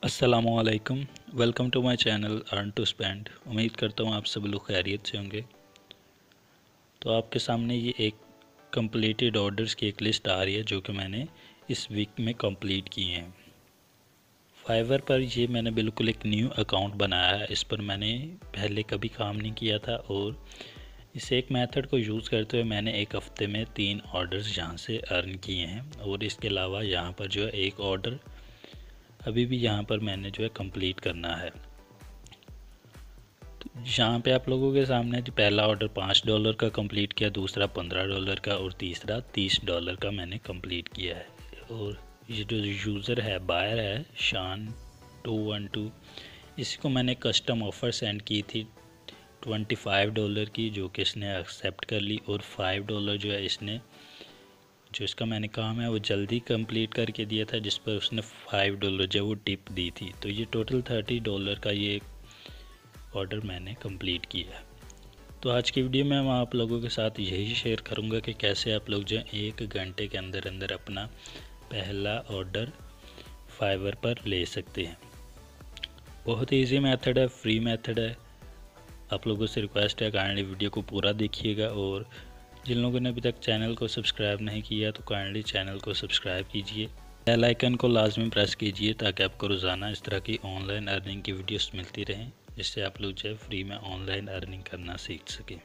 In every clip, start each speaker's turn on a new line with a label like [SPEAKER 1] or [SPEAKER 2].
[SPEAKER 1] अस्सलामुअलैकुम। Welcome to my channel earn to spend. उम्मीद करता हूँ आप सब लोग खैरियत से होंगे। तो आपके सामने ये एक कंप्लीटेड ऑर्डर्स की एक लिस्ट आ रही है जो कि मैंने इस वीक में कंप्लीट किए हैं। फाइवर पर ये मैंने बिल्कुल एक न्यू अकाउंट बनाया है। इस पर मैंने पहले कभी काम नहीं किया था और इस एक मेथड को यूज़ करते हुए मैंने एक हफ़्ते में 3 ऑर्डर्स यहाँ से अर्न किए हैं। और इसके अलावा यहाँ पर जो है एक ऑर्डर अभी भी यहाँ पर मैंने जो है कंप्लीट करना है। यहाँ पे आप लोगों के सामने जो पहला ऑर्डर $5 का कंप्लीट किया, दूसरा $15 का और तीसरा $30 का मैंने कंप्लीट किया है। और ये जो यूज़र है, बायर है शान 212, इसी को मैंने कस्टम ऑफ़र सेंड की थी $25 की, जो कि इसने एक्सेप्ट कर ली। और $5 जो है इसने जो इसका मैंने काम है वो जल्दी कंप्लीट करके दिया था, जिस पर उसने $5 जो वो टिप दी थी। तो ये टोटल $30 का ये ऑर्डर मैंने कंप्लीट किया। तो आज की वीडियो में मैं आप लोगों के साथ यही शेयर करूंगा कि कैसे आप लोग जो 1 घंटे के अंदर अंदर अपना पहला ऑर्डर फाइवर पर ले सकते हैं। बहुत ही ईजी मेथड है, फ्री मेथड है। आप लोगों से रिक्वेस्ट है काइंडली वीडियो को पूरा देखिएगा। और जिन लोगों ने अभी तक चैनल को सब्सक्राइब नहीं किया तो काइंडली चैनल को सब्सक्राइब कीजिए, बेल आइकन को लाजमी प्रेस कीजिए ताकि आपको रोज़ाना इस तरह की ऑनलाइन अर्निंग की वीडियोस मिलती रहें, जिससे आप लोग जो है फ्री में ऑनलाइन अर्निंग करना सीख सकें।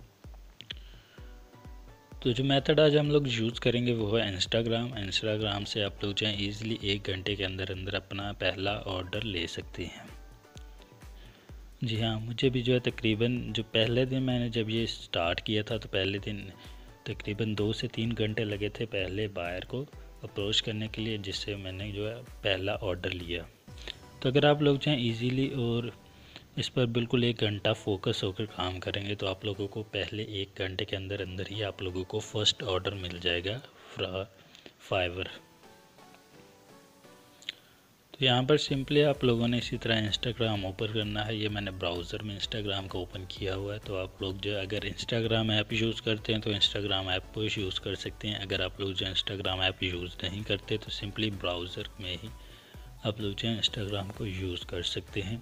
[SPEAKER 1] तो जो मेथड आज हम लोग यूज़ करेंगे वो है इंस्टाग्राम से आप लोग जो है ईज़िली 1 घंटे के अंदर अंदर अपना पहला ऑर्डर ले सकते हैं। जी हाँ, मुझे भी जो है तकरीबन जो पहले दिन मैंने जब ये स्टार्ट किया था तो पहले दिन तकरीबन 2 से 3 घंटे लगे थे पहले बायर को अप्रोच करने के लिए, जिससे मैंने जो है पहला ऑर्डर लिया। तो अगर आप लोग जो हैं ईज़िली और इस पर बिल्कुल 1 घंटा फोकस होकर काम करेंगे तो आप लोगों को पहले 1 घंटे के अंदर अंदर ही आप लोगों को फर्स्ट ऑर्डर मिल जाएगा फाइवर। तो यहाँ पर सिंपली आप लोगों ने इसी तरह इंस्टाग्राम ओपन करना है। ये मैंने ब्राउज़र में इंस्टाग्राम को ओपन किया हुआ है। तो आप लोग जो अगर इंस्टाग्राम ऐप यूज़ करते हैं तो इंस्टाग्राम ऐप को यूज़ कर सकते हैं। अगर आप लोग जो इंस्टाग्राम ऐप यूज़ नहीं करते तो सिंपली ब्राउज़र में ही आप लोग जो इंस्टाग्राम को यूज़ कर सकते हैं।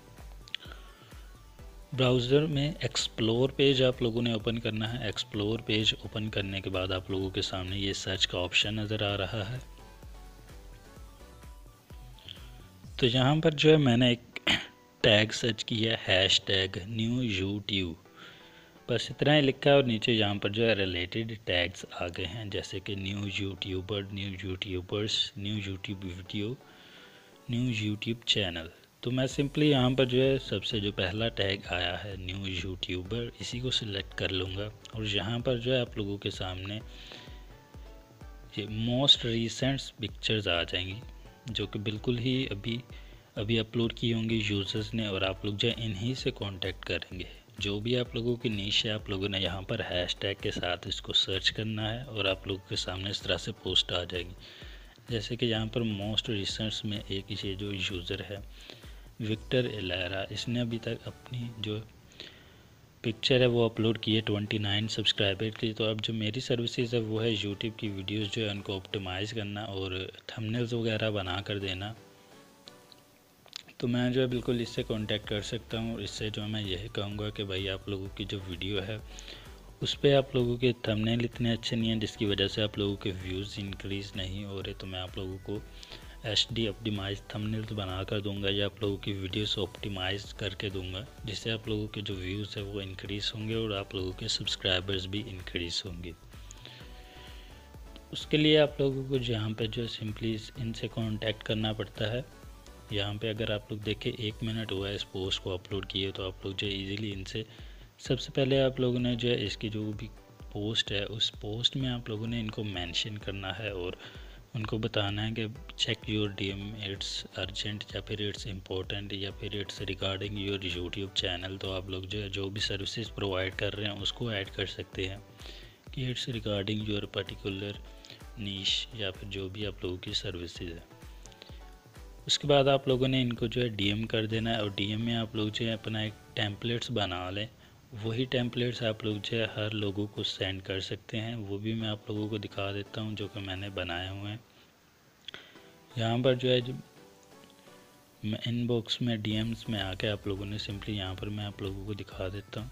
[SPEAKER 1] ब्राउज़र में एक्सप्लोर पेज आप लोगों ने ओपन करना है। एक्सप्लोर पेज ओपन करने के बाद आप लोगों के सामने ये सर्च का ऑप्शन नज़र आ रहा है। तो यहाँ पर जो है मैंने एक टैग सर्च किया, हैशटैग न्यू यूट्यूब, बस इतना ही लिखा है। और नीचे यहाँ पर जो है रिलेटेड टैग्स आ गए हैं, जैसे कि new YouTuber, new YouTubers, new YouTube video, new YouTube channel. तो मैं सिंपली यहाँ पर जो है सबसे जो पहला टैग आया है न्यू यूट्यूबर, इसी को सिलेक्ट कर लूँगा। और यहाँ पर जो है आप लोगों के सामने ये मोस्ट रिसेंट पिक्चर्स आ जाएंगी, जो कि बिल्कुल ही अभी अपलोड की होंगी यूज़र्स ने, और आप लोग जो है इन्हीं से कांटेक्ट करेंगे। जो भी आप लोगों की नीश है आप लोगों ने यहाँ पर हैशटैग के साथ इसको सर्च करना है और आप लोगों के सामने इस तरह से पोस्ट आ जाएगी। जैसे कि यहाँ पर मोस्ट रिसेंट्स में एक ये जो यूज़र है विक्टर एलेरा, इसने अभी तक अपनी जो पिक्चर है वो अपलोड की है 29 सब्सक्राइबर की। तो अब जो मेरी सर्विसेज है वो है यूट्यूब की वीडियोस जो है उनको ऑप्टिमाइज़ करना और थंबनेल्स वगैरह बना कर देना। तो मैं जो है बिल्कुल इससे कांटेक्ट कर सकता हूँ। और इससे जो मैं यही कहूँगा कि भाई आप लोगों की जो वीडियो है उस पर आप लोगों के थंबनेल इतने अच्छे नहीं हैं, जिसकी वजह से आप लोगों के व्यूज़ इंक्रीज़ नहीं हो रहे। तो मैं आप लोगों को HD ऑप्टिमाइज थंबनेल्स बना कर दूंगा या आप लोगों की वीडियोस ऑप्टिमाइज करके दूंगा, जिससे आप लोगों के जो व्यूज़ है वो इंक्रीज़ होंगे और आप लोगों के सब्सक्राइबर्स भी इंक्रीज़ होंगे। उसके लिए आप लोगों को यहाँ पे जो सिंपली इनसे कांटेक्ट करना पड़ता है। यहाँ पे अगर आप लोग देखें 1 मिनट हुआ है इस पोस्ट को अपलोड किए, तो आप लोग जो इजीली इनसे सबसे पहले आप लोगों ने जो है इसकी जो भी पोस्ट है उस पोस्ट में आप लोगों ने इनको मेंशन करना है और उनको बताना है कि check your DM, it's urgent या फिर इट्स इम्पोर्टेंट या फिर it's regarding your YouTube channel. तो आप लोग जो है जो भी सर्विसेज प्रोवाइड कर रहे हैं उसको ऐड कर सकते हैं कि it's regarding your particular niche या फिर जो भी आप लोगों की सर्विसेज है। उसके बाद आप लोगों ने इनको जो है DM कर देना है। और DM में आप लोग जो है अपना एक टेम्पलेट्स बना लें। वही टेम्पलेट्स आप लोग जो है हर लोगों को सेंड कर सकते हैं। वो भी मैं आप लोगों को दिखा देता हूँ जो कि मैंने बनाए हुए हैं। यहाँ पर जो है मैं इनबॉक्स में डीएम्स में आके आप लोगों ने सिंपली यहाँ पर मैं आप लोगों को दिखा देता हूँ।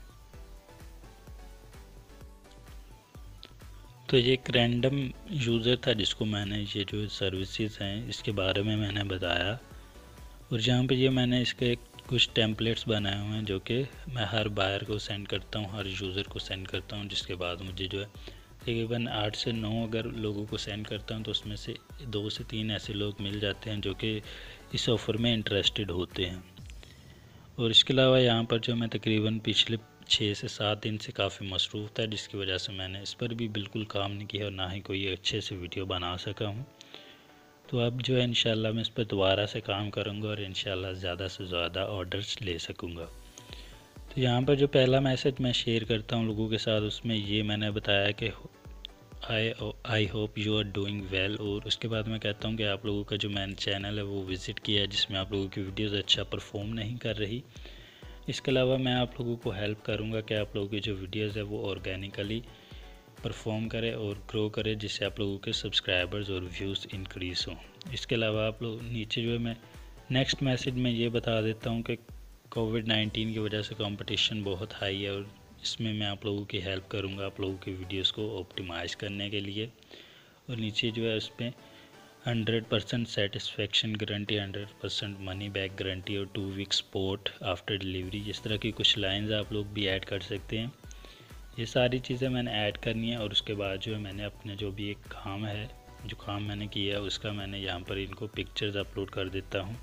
[SPEAKER 1] तो ये एक रैंडम यूज़र था जिसको मैंने ये जो सर्विसेज हैं इसके बारे में मैंने बताया, और जहाँ पे ये मैंने इसके कुछ टेम्पलेट्स बनाए हुए हैं जो कि मैं हर बायर को सेंड करता हूँ, हर यूज़र को सेंड करता हूँ, जिसके बाद मुझे जो है तकरीबन 8 से 9 अगर लोगों को सेंड करता हूँ तो उसमें से 2 से 3 ऐसे लोग मिल जाते हैं जो कि इस ऑफ़र में इंटरेस्टेड होते हैं। और इसके अलावा यहाँ पर जो मैं तकरीबन पिछले 6 से 7 दिन से काफ़ी मसरूफ़ था, जिसकी वजह से मैंने इस पर भी बिल्कुल काम नहीं किया और ना ही कोई अच्छे से वीडियो बना सका हूँ। तो अब जो है इंशाल्लाह मैं इस पर दोबारा से काम करूँगा और इंशाल्लाह ज़्यादा से ज़्यादा ऑर्डर्स ले सकूँगा। तो यहाँ पर जो पहला मैसेज मैं शेयर करता हूँ लोगों के साथ, उसमें ये मैंने बताया कि I hope you are doing well, और उसके बाद मैं कहता हूँ कि आप लोगों का जो मैंने चैनल है वो विज़िट किया है जिसमें आप लोगों की वीडियोज़ अच्छा परफॉर्म नहीं कर रही। इसके अलावा मैं आप लोगों को हेल्प करूँगा कि आप लोगों की जो वीडियोज़ है वो ऑर्गेनिकली परफॉर्म करे और ग्रो करे, जिससे आप लोगों के सब्सक्राइबर्स और व्यूज़ इंक्रीज़ हों। इसके अलावा आप लोग नीचे जो है मैं नेक्स्ट मैसेज में ये बता देता हूँ कि कोविड-19 की वजह से कंपटीशन बहुत हाई है और इसमें मैं आप लोगों की हेल्प करूँगा आप लोगों की वीडियोस को ऑप्टिमाइज़ करने के लिए। और नीचे जो है उस पर 100% satisfaction guarantee, 100% money back guarantee और 2 वीक सपोर्ट आफ्टर डिलीवरी, इस तरह की कुछ लाइंस आप लोग भी ऐड कर सकते हैं। ये सारी चीज़ें मैंने ऐड करनी है और उसके बाद जो है मैंने अपने जो भी एक काम है, जो काम मैंने किया है उसका मैंने यहाँ पर इनको पिक्चर्स अपलोड कर देता हूँ।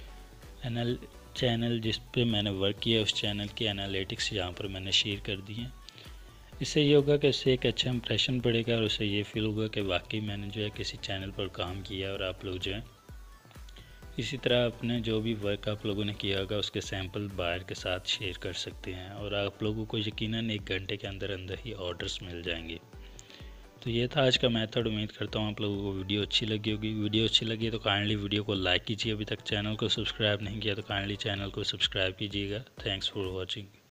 [SPEAKER 1] चैनल जिस पे मैंने वर्क किया उस चैनल की एनालिटिक्स यहाँ पर मैंने शेयर कर दी है। इससे ये होगा कि इससे एक अच्छा इंप्रेशन पड़ेगा और उससे ये फील होगा कि वाकई मैंने जो है किसी चैनल पर काम किया, और आप लोग जो है इसी तरह अपने जो भी वर्क आप लोगों ने किया होगा उसके सैंपल बायर के साथ शेयर कर सकते हैं और आप लोगों को यकीनन 1 घंटे के अंदर अंदर ही ऑर्डर्स मिल जाएंगे। तो ये था आज का मेथड। उम्मीद करता हूँ आप लोगों को वीडियो अच्छी लगी होगी। वीडियो अच्छी लगी तो काइंडली वीडियो को लाइक कीजिए, अभी तक चैनल को सब्सक्राइब नहीं किया तो काइंडली चैनल को सब्सक्राइब कीजिएगा। Thanks for watching.